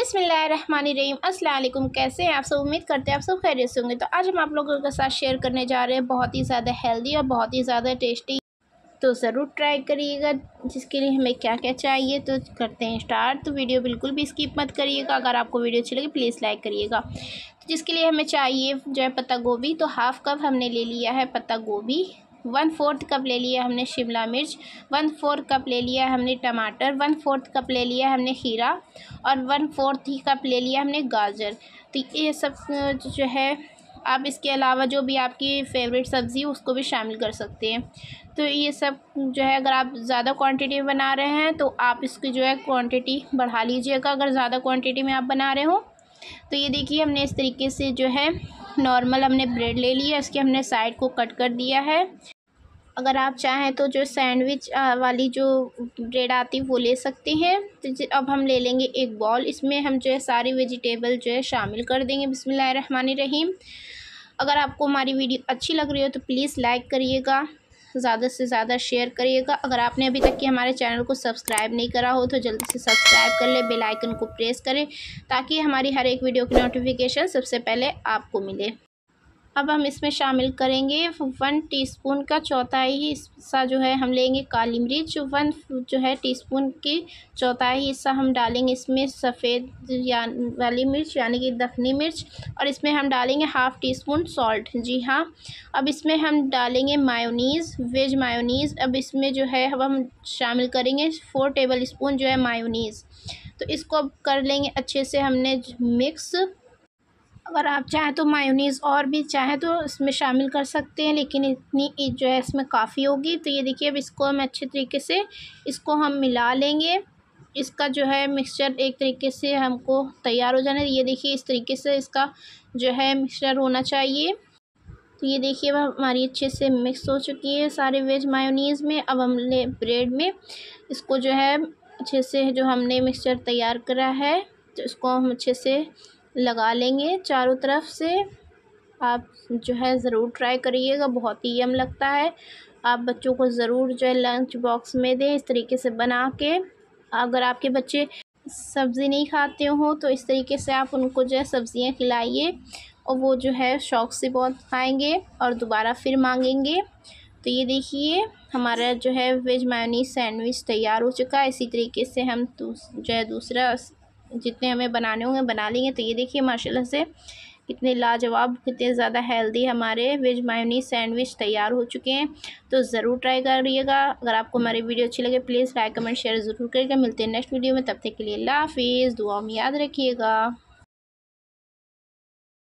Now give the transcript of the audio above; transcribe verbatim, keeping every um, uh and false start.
बिस्मिल्लाहिर्रहमानिर्रहीम। अस्सलाम वालेकुम। कैसे हैं आप सब? उम्मीद करते हैं आप सब खैरियत से होंगे। तो आज हम आप लोगों के साथ शेयर करने जा रहे हैं बहुत ही ज़्यादा हेल्दी और बहुत ही ज़्यादा टेस्टी, तो ज़रूर ट्राई करिएगा। जिसके लिए हमें क्या क्या चाहिए तो करते हैं स्टार्ट। तो वीडियो बिल्कुल भी स्किप मत करिएगा। अगर आपको वीडियो अच्छी लगे प्लीज़ लाइक करिएगा। तो जिसके लिए हमें चाहिए जो है पत्ता गोभी, तो हाफ़ कप हमने ले लिया है पत्ता गोभी। वन फोर्थ कप ले लिया हमने शिमला मिर्च। वन फोर्थ कप ले लिया हमने टमाटर। वन फोर्थ कप ले लिया हमने खीरा और वन फोर्थ ही कप ले लिया हमने गाजर। तो ये सब जो है, आप इसके अलावा जो भी आपकी फेवरेट सब्ज़ी उसको भी शामिल कर सकते हैं। तो ये सब जो है, अगर आप ज़्यादा क्वांटिटी में बना रहे हैं तो आप इसकी जो है क्वांटिटी बढ़ा लीजिएगा, अगर ज़्यादा क्वांटिटी में आप बना रहे हो। तो ये देखिए, हमने इस तरीके से जो है नॉर्मल हमने ब्रेड ले लिया, इसके हमने साइड को कट कर दिया है। अगर आप चाहें तो जो सैंडविच वाली जो ब्रेड आती है वो ले सकते हैं। तो अब हम ले लेंगे एक बॉल, इसमें हम जो है सारी वेजिटेबल जो है शामिल कर देंगे। बिस्मिल्लाहिर्रहमानिर्रहीम। अगर आपको हमारी वीडियो अच्छी लग रही हो तो प्लीज़ लाइक करिएगा, ज़्यादा से ज़्यादा शेयर करिएगा। अगर आपने अभी तक कि हमारे चैनल को सब्सक्राइब नहीं करा हो तो जल्दी से सब्सक्राइब कर ले, बेल आइकन को प्रेस करें ताकि हमारी हर एक वीडियो की नोटिफिकेशन सबसे पहले आपको मिले। अब हम इसमें शामिल करेंगे वन टीस्पून का चौथाई हिस्सा जो है हम लेंगे काली मिर्च। वन जो है टीस्पून की चौथाई हिस्सा हम डालेंगे इसमें सफ़ेद या वाली मिर्च यानी कि दखनी मिर्च, और इसमें हम डालेंगे हाफ़ टी स्पून सॉल्ट। जी हाँ। अब इसमें हम डालेंगे मायोनीज़, वेज मायोनीज़। अब इसमें जो है अब हम शामिल करेंगे फ़ोर टेबल स्पून जो है मायोनीज़। तो इसको अब कर लेंगे अच्छे से हमने मिक्स। अगर आप चाहें तो मायोनीज़ और भी चाहें तो इसमें शामिल कर सकते हैं, लेकिन इतनी जो है इसमें काफ़ी होगी। तो ये देखिए, अब इसको हम अच्छे तरीके से इसको हम मिला लेंगे। इसका जो है मिक्सचर एक तरीके से हमको तैयार हो जाना है। ये देखिए, इस तरीके से इसका जो है मिक्सचर होना चाहिए। तो ये देखिए, अब हमारी अच्छे से मिक्स हो चुकी है सारे वेज मायोनीज़ में। अब हमने ब्रेड में इसको जो है अच्छे से जो हमने मिक्सचर तैयार करा है तो इसको हम अच्छे से लगा लेंगे चारों तरफ से। आप जो है ज़रूर ट्राई करिएगा, बहुत ही यम लगता है। आप बच्चों को ज़रूर जो है लंच बॉक्स में दें इस तरीके से बना के। अगर आपके बच्चे सब्ज़ी नहीं खाते हो तो इस तरीके से आप उनको जो है सब्ज़ियाँ खिलाइए और वो जो है शौक़ से बहुत खाएंगे और दोबारा फिर मांगेंगे। तो ये देखिए, हमारा जो है वेज मायोनीज़ सैंडविच तैयार हो चुका है। इसी तरीके से हम जो है दूसरा जितने हमें बनाने होंगे बना लेंगे। तो ये देखिए, माशाल्लाह से कितने लाजवाब, कितने ज़्यादा हेल्दी हमारे वेज मायोनीज़ सैंडविच तैयार हो चुके हैं। तो ज़रूर ट्राई करिएगा। अगर आपको हमारी वीडियो अच्छी लगे प्लीज़ लाइक कमेंट शेयर ज़रूर करिएगा। मिलते हैं नेक्स्ट वीडियो में, तब तक के लिए अल्लाह हाफ़िज़। दुआ में याद रखिएगा।